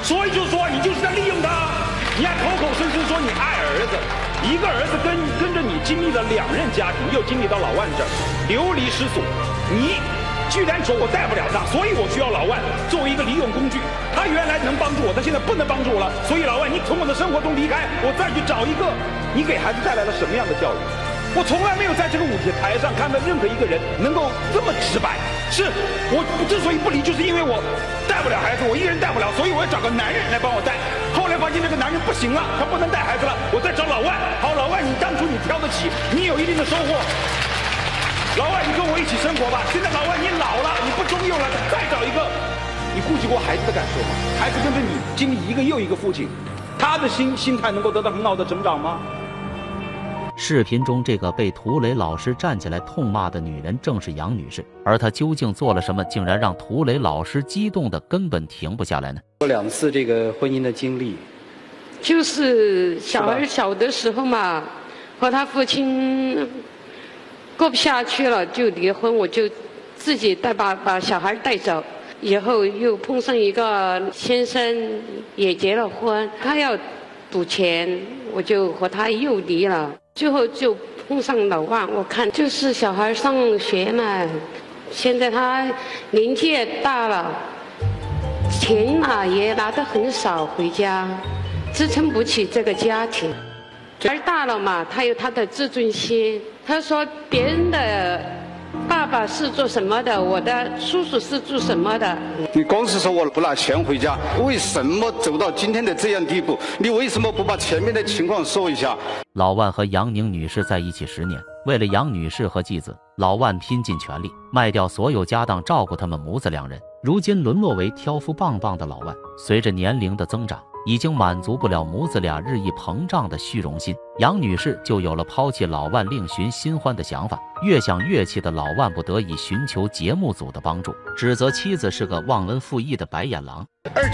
所以就是说你就是在利用他，你还口口声声说你爱儿子，一个儿子跟着你经历了2任家庭，又经历到老万这儿流离失所，你居然说我带不了他，所以我需要老万作为一个利用工具。他原来能帮助我，他现在不能帮助我了，所以老万，你从我的生活中离开，我再去找一个。你给孩子带来了什么样的教育？我从来没有在这个舞台上看到任何一个人能够这么直白。是我之所以不离，就是因为我带不了孩子，我一个人带不了，所以我要找个男人来帮我带。后来发现这个男人不行了，他不能带孩子了，我再找老万。好，老万，你当初你挑得起，你有一定的收获。老万，你跟我一起生活吧。现在老万你老了，你不中用了，再找一个。你顾及过孩子的感受吗？孩子跟着你经历一个又一个父亲，他的心态能够得到很好的成长吗？ 视频中这个被涂磊老师站起来痛骂的女人正是杨女士，而她究竟做了什么，竟然让涂磊老师激动的根本停不下来呢？ 有2次这个婚姻的经历， 就是小孩小的时候嘛，和他父亲过不下去了，就离婚，我就自己把小孩带走。以后又碰上一个先生，也结了婚，他要赌钱，我就和他又离了。最后就碰上老万，我看就是小孩上学嘛，现在他年纪也大了，钱嘛也拿得很少回家，支撑不起这个家庭。孩儿大了嘛，他有他的自尊心，他说别人的爸爸是做什么的，我的叔叔是做什么的。 你光是说我不拿钱回家，为什么走到今天的这样地步？你为什么不把前面的情况说一下？ 老万和杨宁女士在一起10年，为了杨女士和继子，老万拼尽全力，卖掉所有家当照顾他们母子2人。如今沦落为挑夫棒棒的老万，随着年龄的增长，已经满足不了母子俩日益膨胀的虚荣心，杨女士就有了抛弃老万另寻新欢的想法。越想越气的老万不得已寻求节目组的帮助，指责妻子是个忘恩负义的白眼狼。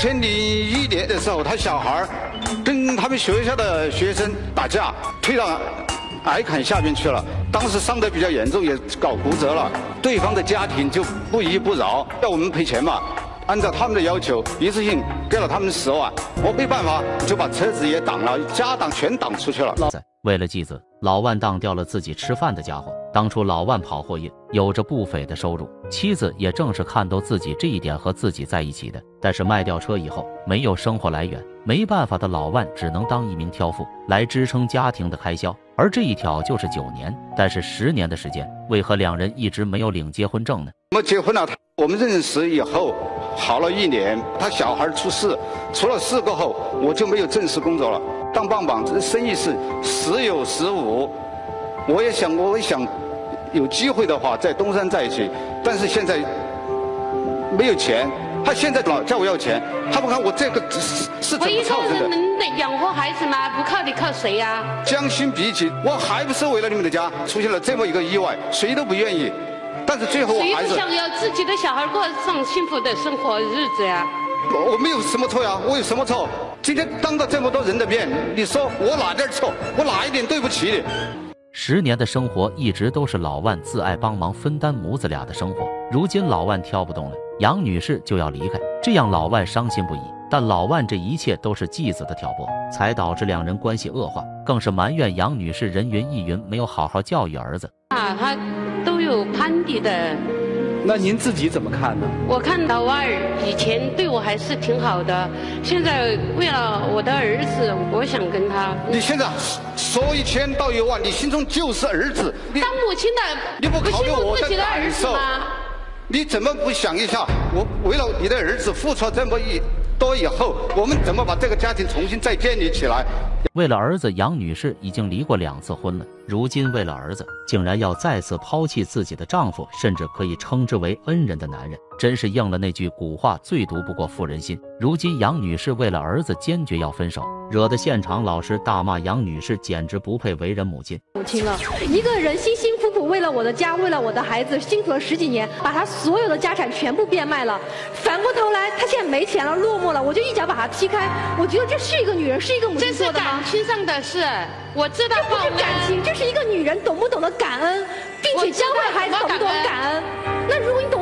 2001年的时候，他小孩跟他们学校的学生打架，推到矮坎下面去了，当时伤得比较严重，也搞骨折了。对方的家庭就不依不饶，要我们赔钱嘛。按照他们的要求，一次性给了他们10万，我没办法，就把车子也挡了，家当全挡出去了。 为了继子，老万当掉了自己吃饭的家伙。当初老万跑货运，有着不菲的收入，妻子也正是看到自己这一点和自己在一起的。但是卖掉车以后，没有生活来源，没办法的老万只能当一名挑夫来支撑家庭的开销，而这一挑就是9年。但是10年的时间，为何2人一直没有领结婚证呢？ 我们结婚了，我们认识以后好了1年，他小孩出事，出了事过后，我就没有正式工作了。当棒棒，这生意是时有时无。我也想有机会的话在东山再起，但是现在没有钱。他现在老叫我要钱，他不看我这个是怎么操作的？ 我一个人能养活孩子吗？不靠你靠谁呀？ 将心比己，我还不是为了你们的家出现了这么一个意外，谁都不愿意。但是最后我还是谁不想要自己的小孩过上幸福的生活日子呀？ 我没有什么错呀，我有什么错？今天当着这么多人的面，你说我哪点错？我哪一点对不起你 ？10年的生活一直都是老万自爱帮忙分担母子俩的生活，如今老万挑不动了，杨女士就要离开，这样老万伤心不已。但老万这一切都是继子的挑拨，才导致2人关系恶化，更是埋怨杨女士人云亦云，没有好好教育儿子。 他都有攀比的。 那您自己怎么看呢？ 我看老万以前对我还是挺好的，现在为了我的儿子，我想跟他。 你现在说1000道1万，你心中就是儿子。 当母亲的， 你不考虑我自己的儿子吗？ 你怎么不想一下，我为了你的儿子付出这么多以后，我们怎么把这个家庭重新再建立起来？ 为了儿子，杨女士已经离过2次婚了，如今为了儿子，竟然要再次抛弃自己的丈夫，甚至可以称之为恩人的男人，真是应了那句古话，最毒不过妇人心。如今杨女士为了儿子坚决要分手，惹得现场老师大骂杨女士简直不配为人母亲。 母亲了，一个人辛辛苦苦为了我的家，为了我的孩子，辛苦了10几年，把他所有的家产全部变卖了，反过头来他现在没钱了，落寞了，我就一脚把他踢开。我觉得这是一个女人，是一个母亲做的吗？ 这是感情上的事，我知道。 这不是感情，这是一个女人懂不懂得感恩，并且教会孩子懂不懂感恩。那如果你懂得感恩，你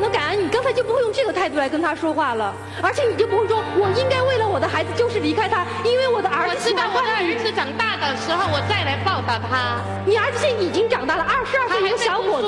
刚才就不会用这个态度来跟他说话了，而且你就不会说我应该为了我的孩子就是离开他，因为我的儿子我知道我的儿子长大的时候我再来报答他。 你儿子现在已经长大了，22岁一个小伙子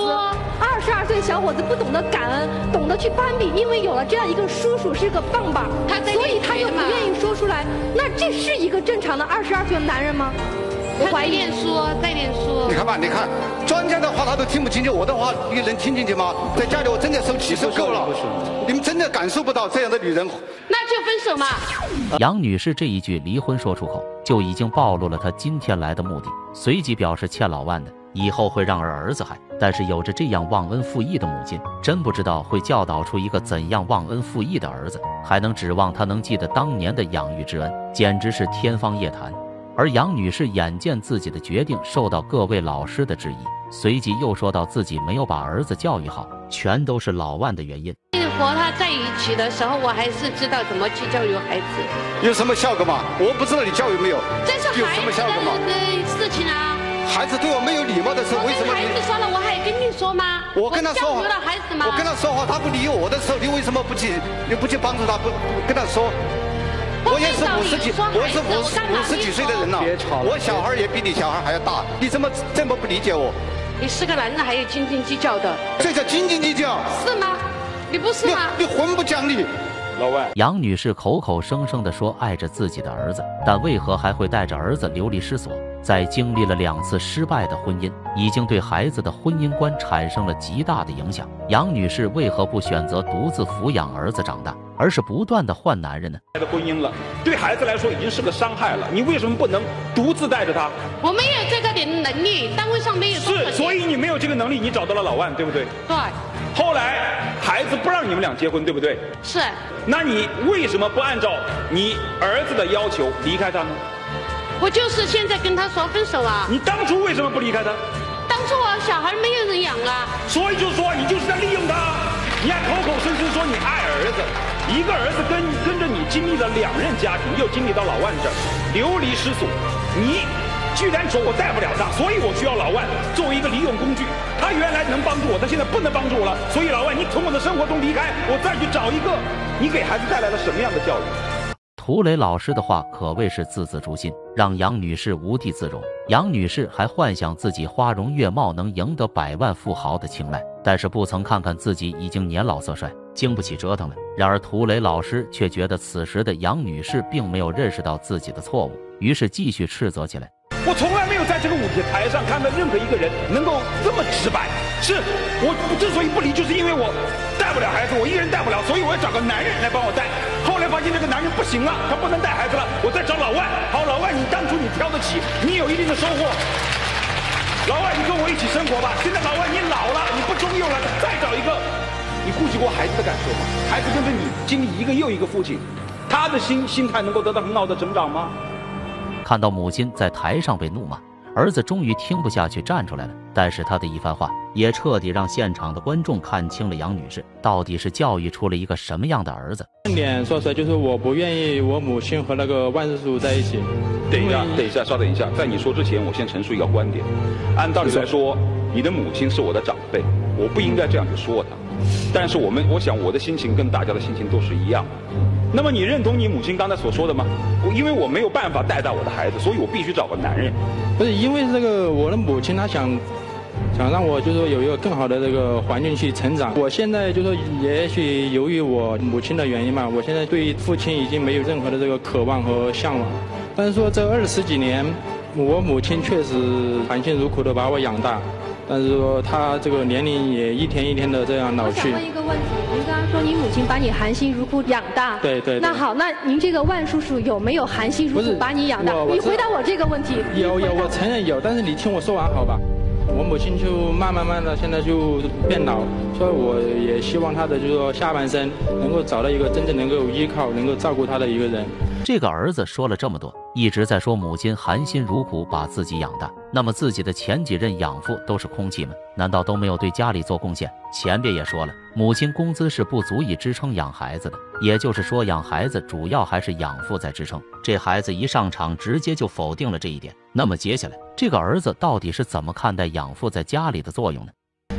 ，22岁的小伙子不懂得感恩，懂得去攀比，因为有了这样一个叔叔是个棒棒，所以他又不愿意说出来。那这是一个正常的22岁的男人吗？ 我怀疑念书，在念书。 你看吧，你看专家的话他都听不进去，我的话你能听进去吗？在家里我真的受气受够了，你们真的感受不到这样的女人。 那就分手嘛。 杨女士这一句离婚说出口，就已经暴露了她今天来的目的。随即表示欠老万的，以后会让儿子害。但是有着这样忘恩负义的母亲，真不知道会教导出一个怎样忘恩负义的儿子，还能指望他能记得当年的养育之恩，简直是天方夜谭。而杨女士眼见自己的决定受到各位老师的质疑，随即又说到自己没有把儿子教育好，全都是老万的原因。 和他在一起的时候，我还是知道怎么去教育孩子。 有什么效果吗？我不知道你教育没有。 这是有孩子什么效果吗？ 的事情啊。 孩子对我没有礼貌的时候，为什么我跟孩子说了，我还跟你说吗？ 我跟他说话， 教育了孩子吗？ 我跟他说话，他不理我的时候，你为什么不去帮助他？不跟他说？我也是50几岁的人了，我小孩也比你小孩还要大，你怎么这么不理解我？ 你是个男人，还有斤斤计较的。 这叫斤斤计较？ 是吗？你不是吗？ 你混不讲理。 老万， 杨女士口口声声地说爱着自己的儿子，但为何还会带着儿子流离失所？在经历了2次失败的婚姻，已经对孩子的婚姻观产生了极大的影响。杨女士为何不选择独自抚养儿子长大，而是不断地换男人呢？ 的婚姻了，对孩子来说已经是个伤害了。你为什么不能独自带着他？ 我没有这个能力，单位上没有。 是，所以你没有这个能力，你找到了老万，对不对？ 对。 后来孩子不让你们俩结婚，对不对？ 是。 那你为什么不按照你儿子的要求离开他呢？ 我就是现在跟他说分手啊！ 你当初为什么不离开他？ 当初我小孩没有人养啊。 所以就说你就是在利用他，你还口口声声说你爱儿子，一个儿子跟着你经历了2任家庭，又经历到老万这儿流离失所，你居然说我带不了他，所以我需要老万作为一个利用工具。他原来能帮助我，他现在不能帮助我了，所以老万你从我的生活中离开，我再去找一个。你给孩子带来了什么样的教育？ 涂磊老师的话可谓是字字诛心，让杨女士无地自容。杨女士还幻想自己花容月貌能赢得100万富豪的青睐，但是不曾看看自己已经年老色衰，经不起折腾了。然而涂磊老师却觉得此时的杨女士并没有认识到自己的错误，于是继续斥责起来。 我从来没有在这个舞台上看到任何一个人能够这么直白。是我之所以不离，就是因为我带不了孩子，我一个人带不了，所以我要找个男人来帮我带。后来发现这个男人不行了，他不能带孩子了，我再找老万。好，老万，你当初你挑得起，你有一定的收获。老万，你跟我一起生活吧。现在老万你老了，你不中用了，再找一个。你顾及过孩子的感受吗？孩子跟着你经历一个又一个父亲，他的心态能够得到很好的成长吗？ 看到母亲在台上被怒骂，儿子终于听不下去站出来了。但是他的一番话也彻底让现场的观众看清了杨女士到底是教育出了一个什么样的儿子。 重点说出来就是我不愿意我母亲和那个万叔叔在一起。 等一下，稍等一下，在你说之前，我先陈述一个观点。按道理来说，你的母亲是我的长辈，我不应该这样去说她。但是我想我的心情跟大家的心情都是一样的。那么你认同你母亲刚才所说的吗？因为我没有办法带大我的孩子，所以我必须找个男人。 不是因为这个，我的母亲她想让我就是说有一个更好的这个环境去成长。我现在就是说，也许由于我母亲的原因嘛，我现在对父亲已经没有任何的这个渴望和向往。但是说这20几年，我母亲确实含辛茹苦的把我养大。但是说他这个年龄也一天一天的这样老去。 我想问一个问题，您刚刚说您母亲把你含辛茹苦养大， 对。 那好，那您这个万叔叔有没有含辛茹苦把你养大？你回答我这个问题。 有，我承认有，但是你听我说完好吧？我母亲就慢慢的现在就变老，所以我也希望她的就是说下半生能够找到一个真正能够依靠、能够照顾她的一个人。 这个儿子说了这么多，一直在说母亲含辛茹苦把自己养大，那么自己的前几任养父都是空气吗？难道都没有对家里做贡献？前边也说了，母亲工资是不足以支撑养孩子的，也就是说养孩子主要还是养父在支撑。这孩子一上场直接就否定了这一点。那么接下来这个儿子到底是怎么看待养父在家里的作用呢？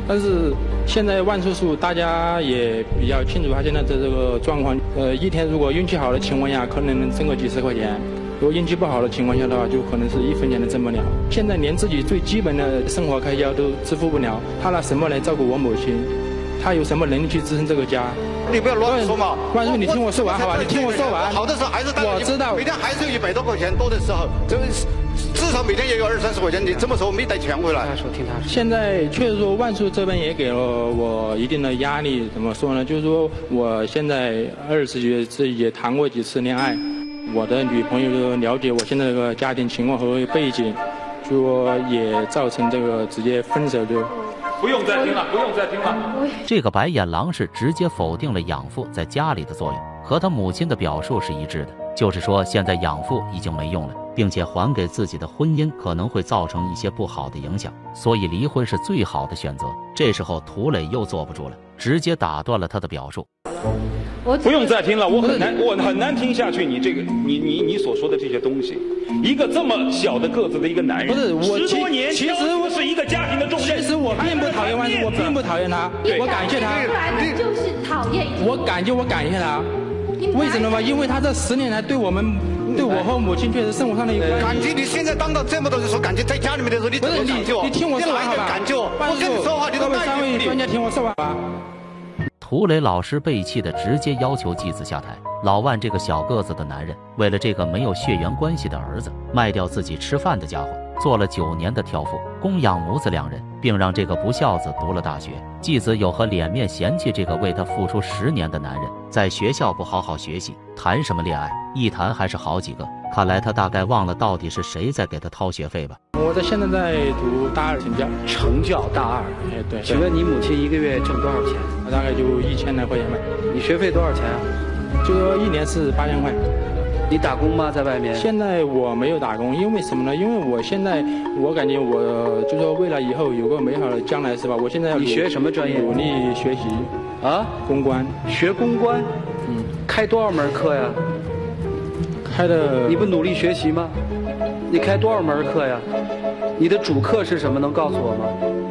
但是现在万叔叔大家也比较清楚他现在的这个状况，一天如果运气好的情况下，可能能挣个几十块钱。如果运气不好的情况下的话，就可能是1分钱都挣不了。现在连自己最基本的生活开销都支付不了，他拿什么来照顾我母亲？他有什么能力去支撑这个家？ 你不要乱说嘛！ 万叔，你听我说完好吧？你听我说完。 好的时候还是我知道， 每天还是有100多块钱多的时候，至少每天也有20、30块钱。你这么说没带钱回来？ 听他说。 现在确实说，万叔这边也给了我一定的压力。怎么说呢？就是说，我现在20几岁，自己也谈过几次恋爱。我的女朋友就了解我现在这个家庭情况和背景，就说也造成这个直接分手就。 不用再听了，不用再听了。 这个白眼狼是直接否定了养父在家里的作用，和他母亲的表述是一致的，就是说现在养父已经没用了，并且还给自己的婚姻可能会造成一些不好的影响，所以离婚是最好的选择。这时候涂磊又坐不住了，直接打断了他的表述。 不用再听了，我很难听下去。你这个，你所说的这些东西，一个这么小的个子的一个男人， 不是我 10多年， 其实我是一个家庭的重任。 其实我并不讨厌万叔，我并不讨厌他，我感谢他。 出来的就是讨厌。 我感谢他，为什么吗？因为他这10年来对我和母亲确实生活上的一个感激。你现在当到这么多人说感激，在家里面的时候你怎么感激我？ 你听我说完好吧？ 感激我，我跟你说话你都 3位专家听我说完吧。 涂磊老师被气的直接要求继子下台。老万这个小个子的男人，为了这个没有血缘关系的儿子，卖掉自己吃饭的家伙，做了9年的挑夫，供养母子2人，并让这个不孝子读了大学。继子有何脸面嫌弃这个为他付出10年的男人，在学校不好好学习，谈什么恋爱？一谈还是好几个。看来他大概忘了到底是谁在给他掏学费吧。 我现在在读大2 成教大2。 哎，对。 请问你母亲1个月挣多少钱？ 大概就1000来块钱吧。 你学费多少钱啊？ 就说1年是8000块。 你打工吗？在外面？ 现在我没有打工，因为什么呢？因为我现在我感觉我就说为了以后有个美好的将来是吧？我现在要你学什么专业？ 努力学习啊， 公关。 学公关？开多少门课呀？ 开的。 你不努力学习吗？你开多少门课呀？你的主课是什么？能告诉我吗？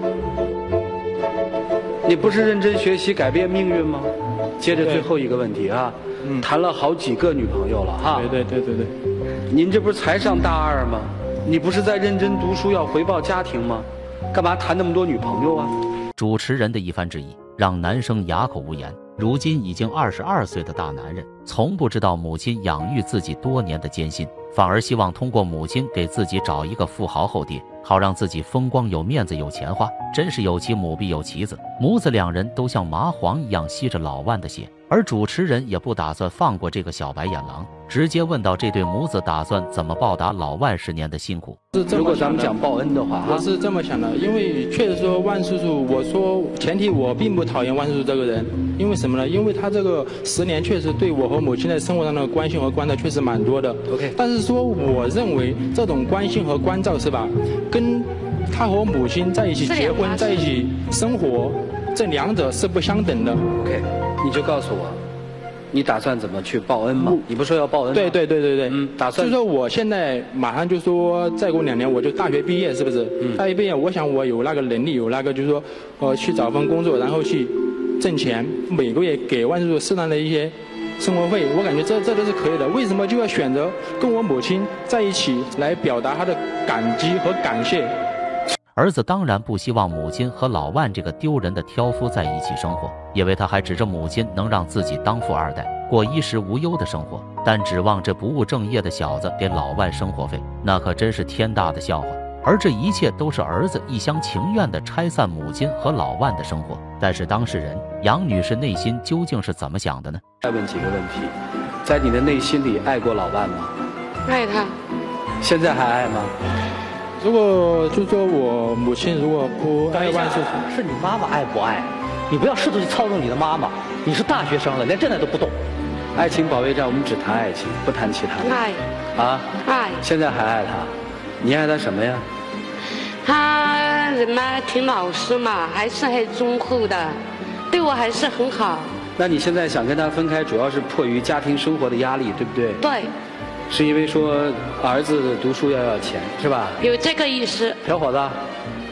你不是认真学习改变命运吗？接着最后一个问题啊，谈了好几个女朋友了哈。 对。 您这不是才上大2吗？你不是在认真读书要回报家庭吗？干嘛谈那么多女朋友啊？ 主持人的一番质疑让男生哑口无言。如今已经22岁的大男人，从不知道母亲养育自己多年的艰辛，反而希望通过母亲给自己找一个富豪后爹，好让自己风光有面子有钱花。真是有其母必有其子，母子2人都像麻黄一样吸着老万的血。而主持人也不打算放过这个小白眼狼，直接问到这对母子打算怎么报答老万10年的辛苦。 如果咱们讲报恩的话， 我是这么想的，因为确实说万叔叔，我说前提我并不讨厌万叔叔这个人，因为什么呢？因为他这个10年确实对我和母亲在生活上的关心和关照确实蛮多的。 OK， 但是说我认为这种关心和关照是吧，跟他和母亲在一起结婚在一起生活，这2者是不相等的。 OK， 你就告诉我，你打算怎么去报恩吗？你不说要报恩吗？ 对， 打算。 就说我现在马上就说再过2年我就大学毕业，是不是？大学毕业，我想我有那个能力，有那个就是说，去找份工作，然后去挣钱，每个月给万叔叔适当的一些生活费，我感觉这都是可以的。为什么就要选择跟我母亲在一起来表达他的感激和感谢？ 儿子当然不希望母亲和老万这个丢人的挑夫在一起生活，因为他还指着母亲能让自己当富2代，过衣食无忧的生活。但指望这不务正业的小子给老万生活费，那可真是天大的笑话。而这一切都是儿子一厢情愿地拆散母亲和老万的生活。但是当事人杨女士内心究竟是怎么想的呢？ 再问几个问题，在你的内心里爱过老万吗？ 爱他。 现在还爱吗？ 如果就说我母亲如果不爱万叔叔， 是你妈妈爱不爱？你不要试图去操纵你的妈妈。你是大学生了，连这都不懂。 爱情保卫战，我们只谈爱情，不谈其他的。 爱。 啊？ 爱。 现在还爱他？你爱他什么呀？ 他人嘛挺老实嘛，还是很忠厚的，对我还是很好。 那你现在想跟他分开，主要是迫于家庭生活的压力，对不对？ 对。 是因为说儿子读书要钱，是吧？ 有这个意思。 小伙子，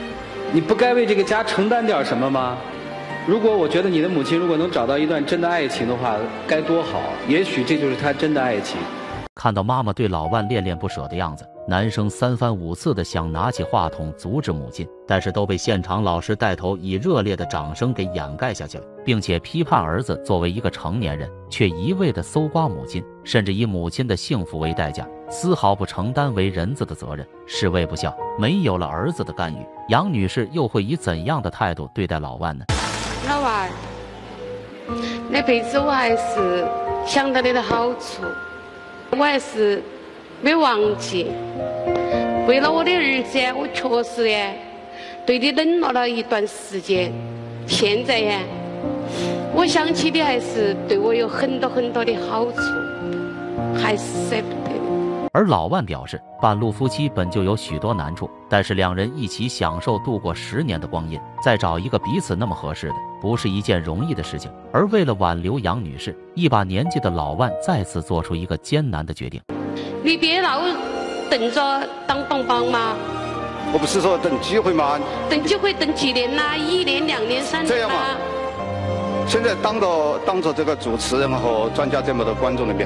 你不该为这个家承担点什么吗？如果我觉得你的母亲如果能找到一段真的爱情的话，该多好！也许这就是她真的爱情。 看到妈妈对老万恋恋不舍的样子，男生3番5次的想拿起话筒阻止母亲，但是都被现场老师带头以热烈的掌声给掩盖下去了，并且批判儿子作为一个成年人，却一味的搜刮母亲，甚至以母亲的幸福为代价，丝毫不承担为人子的责任，是为不孝。没有了儿子的干预，杨女士又会以怎样的态度对待老万呢？ 老万，那辈子我还是想到你的好处，我还是没忘记。为了我的儿子，我确实对你冷落了一段时间。现在我想起你还是对我有很多很多的好处，还是舍不得。 而老万表示，半路夫妻本就有许多难处，但是两人一起享受度过10年的光阴，再找一个彼此那么合适的，不是一件容易的事情。而为了挽留杨女士，一把年纪的老万再次做出一个艰难的决定。 你别老等着当棒棒嘛！ 我不是说等机会吗？ 等机会等几年啦？1年、2年、3年这样嘛？现在当着这个主持人和专家这么多观众那边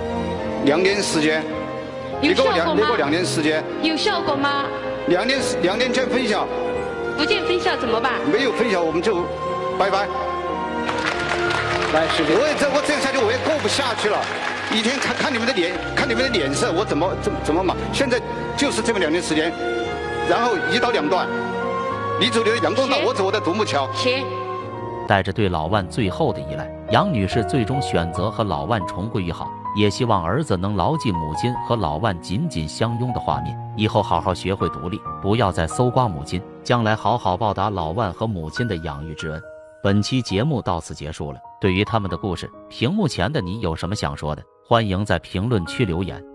，2年时间。 有效果吗？ 你给我2年时间。有效果吗 ？2年见分晓。 不见分晓怎么办？ 没有分晓我们就拜拜。 来，时间。 我这样下去我也过不下去了。一天看你们的脸色，我怎么嘛？现在就是这么2年时间，然后1刀2断。你走你的阳光道，我走我的独木桥。 行。 带着对老万最后的依赖，杨女士最终选择和老万重归于好。也希望儿子能牢记母亲和老万紧紧相拥的画面，以后好好学会独立，不要再搜刮母亲，将来好好报答老万和母亲的养育之恩。本期节目到此结束了，对于他们的故事，屏幕前的你有什么想说的？欢迎在评论区留言。